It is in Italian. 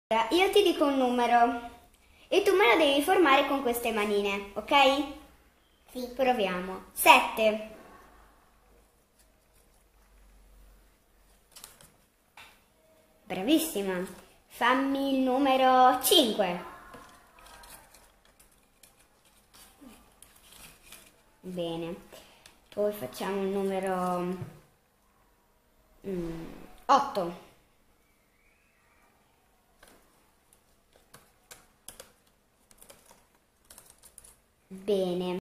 Allora, io ti dico un numero e tu me lo devi formare con queste manine, ok? Sì. Proviamo. 7. Bravissima. Fammi il numero 5. Bene. Poi facciamo il numero 8. Bene.